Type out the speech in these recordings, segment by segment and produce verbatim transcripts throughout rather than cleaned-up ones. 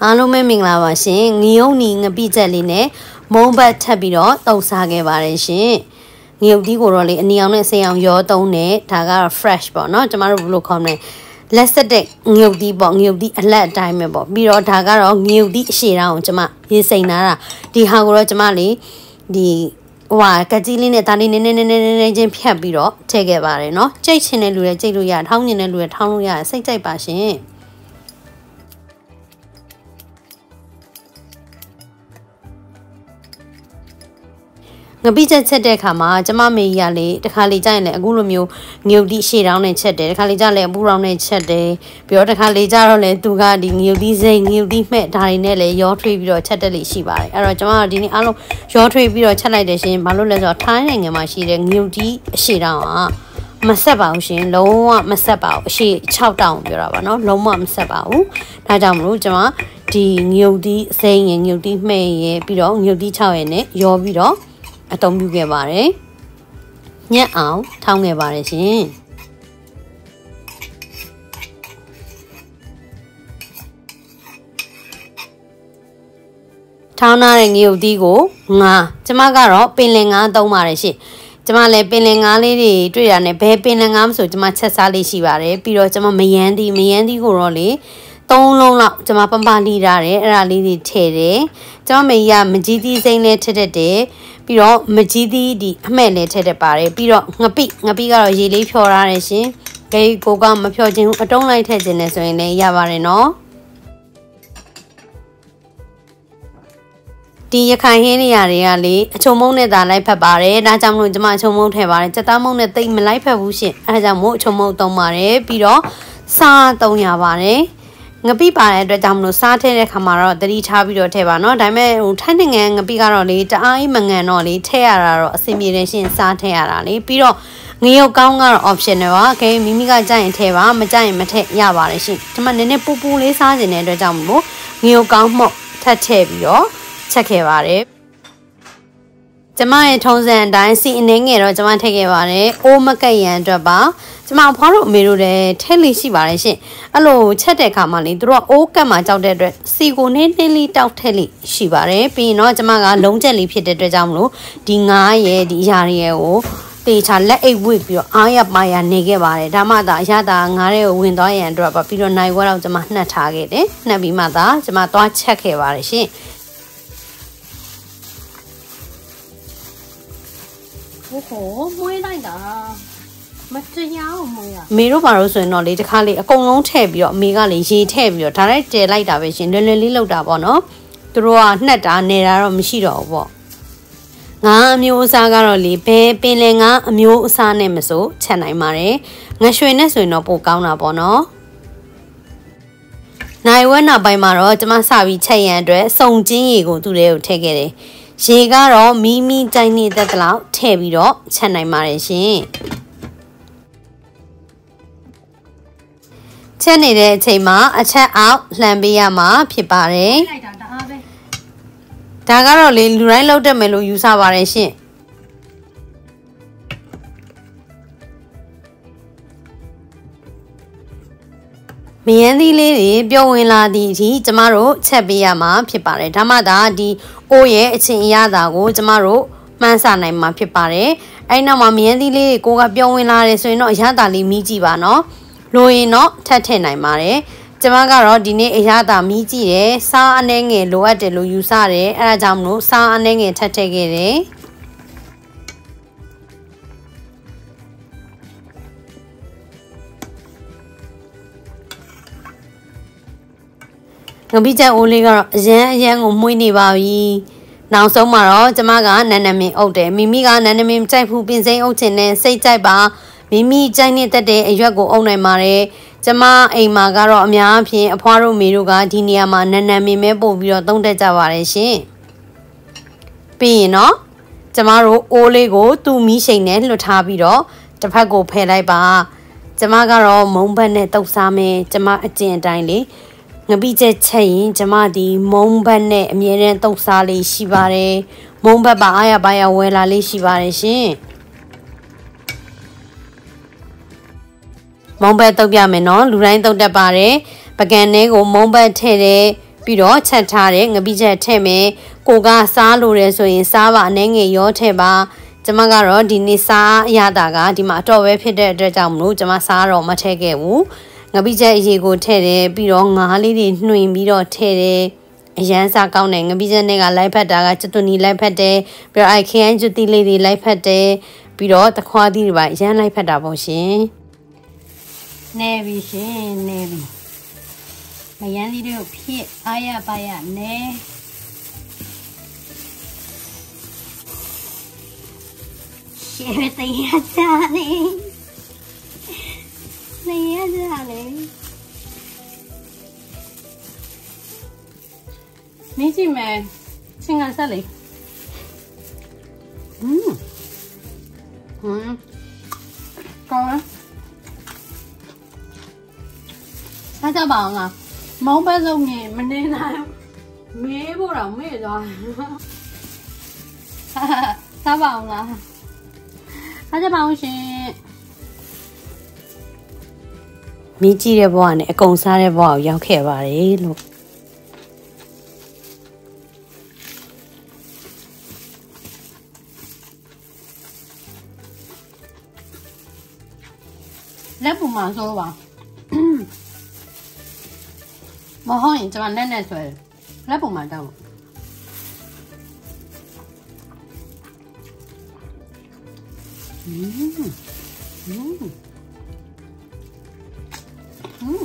အားလုံးပဲမင်္ဂလာပါရှင်ငရုတ်နီငပိချက်လေးနဲ့မုံဘတ်ထပ်ပြီးတော့တုပ်စားခဲ့ပါတယ်ရှင်ငရုတ်ဒီကိုတော့လေအနီအောင်နဲ့ဆေးအောင်ရောသုံးတယ်ဒါကတော့ fresh ပေါ့နော်ကျမတို့ဘယ်လိုခေါ်မလဲလက်ဆက်တဲ့ငရုတ်ဒီပေါ့ငရုတ်ဒီအလက်အတိုင်းပဲပေါ့ပြီးတော့ဒါကတော့ငရုတ်ဒီအရှည်တောင်ကျမရေးစိန်လာတာဒီဟာကိုတော့ကျမလေးဒီဟိုဟာကကြီးလေးနဲ့ဒါလေးနည်းနည်းနည်းနည်းနည်းချင်းဖြတ်ပြီးတော့ထည့်ခဲ့ပါတယ်နော်ကြိတ်ချင်တဲ့လူတွေကြိတ်လို့ရထောင်းချင်တဲ့လူတွေထောင်းလို့ရစိတ်ကြိုက်ပါရှင်ငပိချက်ချက်တဲ့ခါမှာကျမမေကြီးကလေတခါလေကြာရင်လည်းအခုလိုမျိုးငရုတ်တိရှေ့တောင်းနဲ့ချက်တယ်တခါလေကြာလည်းအပူတောင်းနဲ့ချက်တယ်ပြီးတော့တခါလေကြာတော့လည်းသူကဒီငရုတ်တိစိမ့်ငရုတ်တိမှဲ့ဒါတွေနဲ့လည်းရောထွေးပြီးတော့ချက်တက်လိရှိပါတယ်အဲ့တော့ကျမကဒီနေ့အားလုံးရောထွေးပြီးတော့ချက်လိုက်တယ်ရှင်ဘာလို့လဲဆိုတော့ထိုင်းနိုင်ငံမှာရှိတဲ့ငရုတ်တိအရှေ့တောင်းကမဆက်ပါဘူးရှင်လုံးဝမဆက်ပါဘူးအရှေ့၆တောင်းပြောတာပါနော်လုံးဝမဆက်ပါဘူးဒါကြောင့်မလို့ကျမဒီငရုတ်တိစိမ့်ရငရုတ်တိမှဲ့ရပြီးတော့ငရုတ်တိ၆ရနဲ့ရောပြီးတော့အသုံးပြုခဲ့ပါတယ်ညက်အောင်ထောင်းခဲ့ပါတယ်ရှင်ထောင်းထားတဲ့ငရုတ်သီးကိုငါကျမကတော့ပင်လယ်ငါးသုံးပါတယ်ရှင်ကျမလည်းပင်လယ်ငါးလေးတွေတွေ့တာနဲ့ဘယ်ပင်လယ်ငါးမဆိုကျမချက်စားလေးရှိပါတယ်ပြီးတော့ကျမမယန်းသီးမယန်းသီးကိုတော့လေသုံးလုံးလောက်ကျမပပလိထားတယ်အဲ့ဒါလေးတွေထည့်တယ်ကျမမေကြီးကမကြီးသီးစိမ့်လေးထည့်တတ်တယ်ပြီးတော့မကြီးသီးဒီအမှဲ့လေးထည့်တတ်ပါတယ်ပြီးတော့ငပိငပိကတော့ရေလေးဖြော်ထားတယ်ရှင်ဂိတ်ကိုကမဖြော်ခြင်းအတုံးလိုက်ထည့်ခြင်းနဲ့ဆိုရင်လည်းရပါတယ်နော်ဒီရခိုင်ဟင်းနေရာတွေကလေအချုံမုံနဲ့သာလိုက်ဖက်ပါတယ်ဒါကြောင့်မလို့ကျမအချုံမုံထည့်ပါတယ်စက်သားမုံနဲ့တိတ်မလိုက်ဖက်ဘူးရှင်အဲဒါကြောင့်မို့အချုံမုံသုံးပါတယ်ပြီးတော့စားသုံးရပါတယ်ငပိပါတဲ့အတွက်ကြောင့်မလို့စားထည့်တဲ့ခါမှာတော့တတိထားပြီးတော့ထည့်ပါနော်ဒါပေမဲ့ဟိုထိုင်းနိုင်ငံငပိကတော့လေတအားကြီးမငံတော့လေထည့်ရတာတော့အဆင်ပြေတယ်ရှင်စားထည့်ရတာလေပြီးတော့ငရုတ်ကောင်းကတော့ optional ပါโอเคမိမိကကြိုက်ရင်ထည့်ပါမကြိုက်ရင်မထည့်ရပါတယ်ရှင်ဒီမှာနည်းနည်းပူပူလေးစားခြင်းတဲ့အတွက်ကြောင့်မလို့ငရုတ်ကောင်းမှုတ်ထပ်ထည့်ပြီးတော့ချက်ခဲ့ပါတယ်ကျမရဲ့ထုံးစံအတိုင်းစီအနေငယ်တော့ကျမထည့်ခဲ့ပါတယ်အိုးမကက်ရန်အတွက်ပါကျမအဖွားတို့အမေတို့လည်းထည့်လေးရှိပါတယ်ရှင်အဲ့လိုချက်တဲ့အခါမှာလေသူတို့ကအိုးကက်မှာကြောက်တဲ့အတွက်စီကိုနည်းနည်းလေးတောက်ထည့်လေးရှိပါတယ်ပြီးရင်တော့ကျမကလုံးချက်လေးဖြစ်တဲ့အတွက်ကြောင့်မလို့ဒီငါးရဲ့ဒီအရာတွေရဲ့ကိုတေချာလက်အိတ်ဝစ်ပြီးတော့အားရပါရနေခဲ့ပါတယ်ဒါမှသာအရသာငါးတွေကိုဝင်သွားရန်အတွက်ပါပြီးတော့နိုင်ဝက်တော့ကျမနှက်ထားခဲ့တယ်နှက်ပြီးမှသာကျမသွားချက်ခဲ့ပါတယ်ရှင်โอ้โหမွေးလိုက်တာမတရားအောင်မွေးရအမေတို့ဘာလို့ဆိုရင်တော့လေတခါလေအကုန်လုံးထည့်ပြီးတော့အမေကလေရေထည့်ပြီးတော့ဒါလိုက်တည်လိုက်တာပဲရှင်လွယ်လွယ်လေးလောက်တာပေါ့နော်သူတို့ကနှက်တာနေတာတော့မရှိတော့ဘူးပေါ့ငါအမျိုးအစားကတော့လေဘယ်ပင်လယ်ငါအမျိုးအစားနဲ့မဆိုချက်နိုင်ပါတယ်ငရွှေနဲ့ဆိုရင်တော့ပိုကောင်းတာပေါ့နော်နိုင်ဝက်နောက်ပိုင်းမှာတော့ကျမစပြီးချက်ရန်အတွက်စုံကျင်းရေကိုသူ့ထဲကိုထည့်ခဲ့တယ်ရေကတော့မီမီကြိုင်နေတဲ့တလောက်ထည့်ပြီးတော့ချက်နိုင်ပါတယ်ရှင်ချက်နေတဲ့အချိန်မှာအချက်အောက်လှန်ပေးရမှာဖြစ်ပါတယ်ဒါကတော့လေလူတိုင်းလောက်တတ်မယ်လို့ယူဆပါတယ်ရှင်မယန်းသီးလေးတွေပြောဝင်လာသည့်အထိကျမတို့ချက်ပေးရမှာဖြစ်ပါတယ်ဒါမှသာဒီအိုးရဲ့အချင်းအရသာကိုကျမတို့မှန်းဆနိုင်မှာဖြစ်ပါတယ်အဲ့နောက်မှာမယန်းသီးလေးတွေကိုကပြောဝင်လာတယ်ဆိုရင်တော့အရသာလေးမီးကြည့်ပါနော်လိုရင်တော့ထပ်ထည့်နိုင်ပါတယ်ကျမကတော့ဒီနေ့အရသာမီးကြည့်တယ်စားအနှဲငယ်လိုအပ်တယ်လို့ယူဆတယ်အဲဒါကြောင့်မလို့စားအနှဲငယ်ထပ်ထည့်ခဲ့တယ်ငပိချက်အိုးလေးကတော့အရန်အရန်ကိုမှုေးနေပါပြီနောက်ဆုံးမှာတော့ကျမကနန်းနမင်းအုပ်တယ်မိမိကနန်းနမင်းကြိုက်ဖို့ပင်စိမ်းအုပ်ချင်တဲ့စိတ်ကြိုက်ပါမိမိကြိုက်နေတတ်တဲ့အရွက်ကိုအုပ်နိုင်ပါတယ်ကျမအိမ်မှာကတော့အများအပြားအဖွားတို့မေတို့ကဒီနေရာမှာနန်းနမင်းပဲပို့ပြီးတော့သုံးတတ်ကြပါတယ်ရှင်ပြီးရင်တော့ကျမတို့အိုးလေးကိုသူ့မီးရှိန်နဲ့လွှတ်ထားပြီးတော့တစ်ဖက်ကိုဖယ်လိုက်ပါကျမကတော့မုံဘက်နဲ့တုပ်စားမယ်ကျမအကျင့်အတိုင်းလေငပိချက်ချက်ရင်ကျမဒီမုံဘက်နဲ့အမြဲတမ်းတုပ်စားလေးရှိပါတယ်မုံဘက်ပါအားရပါရဝဲလာလေးရှိပါတယ်ရှင်မုံဘက်တုပ်ပြမယ်နော်လူတိုင်းတုပ်တတ်ပါတယ်ပကံထဲကိုမုံဘက်ထည့်တယ်ပြီးတော့ချက်ထားတဲ့ငပိချက်ထည့်မယ်ကိုကစားလို့ရဲဆိုရင်စားပါအနေငယ်ရောထည့်ပါကျမကတော့ဒီနေ့စားရတာကဒီမှာအတော့ပဲဖြစ်တဲ့အတွက်ကြောင့်မလို့ကျမစားတော့မထည့်ခဲ့ဘူးငပိချက်အရေကိုထည့်တယ်ပြီးတော့ငါးလေးတွေနှွင်ပြီးတော့ထည့်တယ်အရန်စားကောင်းတယ်ငပိချက်နဲ့ကလိုက်ဖက်တာကကျွတ်တူနီလိုက်ဖက်တယ်ပြီးတော့အဲခရမ်းကျွတ်တီလေးတွေလိုက်ဖက်တယ်ပြီးတော့တခွားသီးတွေပါအရန်လိုက်ဖက်တာပေါ့ရှင်နေပြီရှင်နေပြီမယန်းလေးတွေကိုဖြစ်အားရပါရနေရှယ်တရားကြလေတရားကြလေမင်းကြည့်မယ်ချင်းကဆက်လေอืมอืมကောင်းလားအားကြပါအောင်လားမောင်းပတ်စုံနေမနေနိုင်မေးဖို့တော့မေ့သွားစားပါအောင်လားအားကြပါအောင်ရှင်မင်းကြည့်တဲ့ဘဝနဲ့အကုန်စားတဲ့ဘဝကိုရောက်ခဲ့ပါတယ်လို့လက်ပူမှာဆိုပါမဟုတ်ရင်ကျွန်မနဲ့နဲ့ဆွဲလက်ပုံမှန်တော့อืมอืมอืม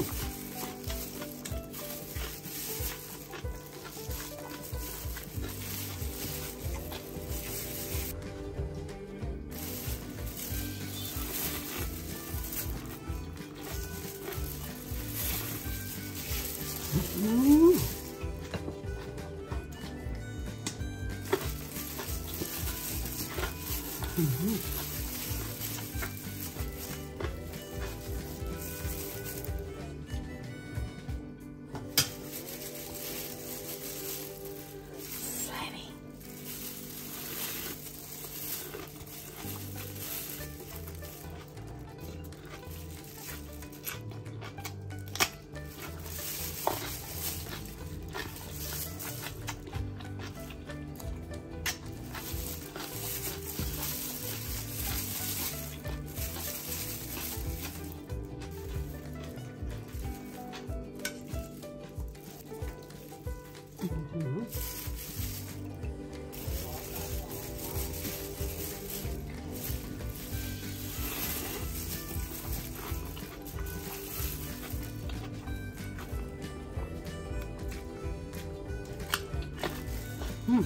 嗯，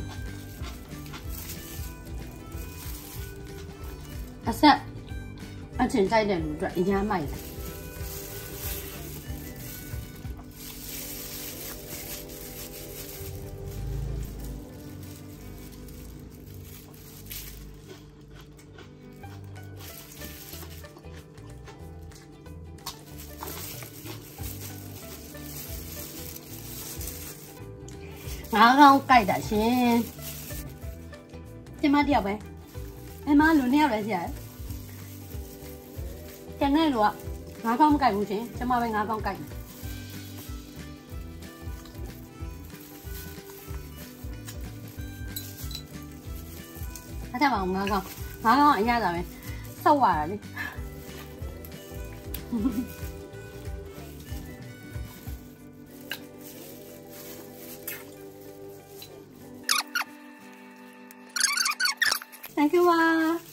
အဆက်အချင်းကြိုက်တဲ့လူအတွက်အများမိုက်တယ်ငါးကောင်းကြိုက်တာရှင်ကျမတယောက်ပဲအမလူနှစ်ယောက်လည်းရှိရတယ်ကျန်တဲ့လူကငါးကောင်းမကြိုက်ဘူးရှင်ကျမပဲငါးကောင်းကြိုက်တယ်အားကြပါအောင်ငါးကောင်းငါးကောင်းအရသာပဲဆောက်ရတာလေThank you.